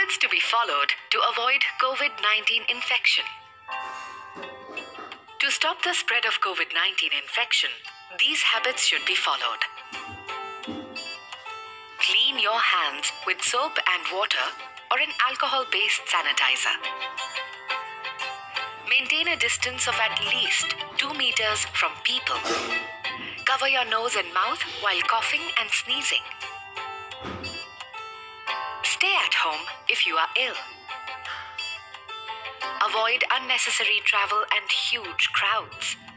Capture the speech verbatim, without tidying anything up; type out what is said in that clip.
Habits to be followed to avoid COVID nineteen infection. To stop the spread of COVID nineteen infection, these habits should be followed. Clean your hands with soap and water or an alcohol-based sanitizer. Maintain a distance of at least two meters from people. Cover your nose and mouth while coughing and sneezing. Stay at home if you are ill. Avoid unnecessary travel and huge crowds.